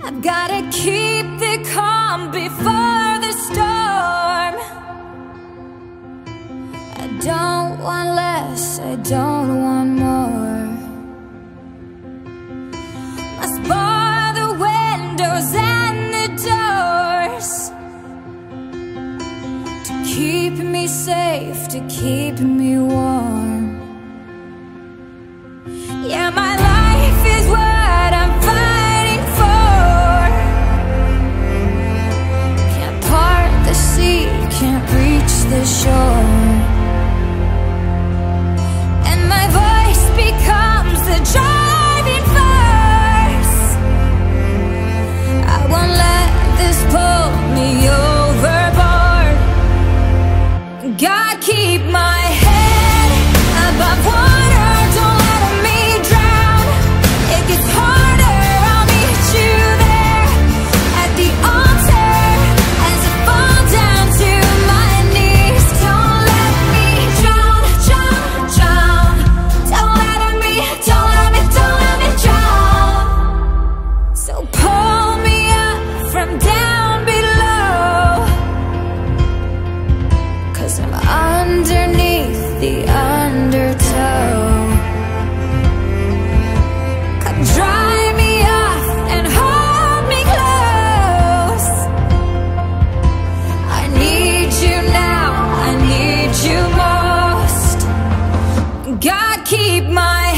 I've gotta keep the calm before the storm. I don't want less, I don't want more. Must bar the windows and the doors to keep me safe, to keep me warm. Yeah, my life is what I'm fighting for. Can't part the sea, can't reach the shore. And my voice becomes the driving force. I won't let this pull me overboard. God, keep my head above water. Don't let me drown. It gets harder, I'll meet you there at the altar as I fall down to my knees. Don't let me drown, drown, drown. Don't let me drown. So pull me up from down below, 'cause I'm underneath the undertow. Come dry me off and hold me close. I need you now, I need you most. God, keep my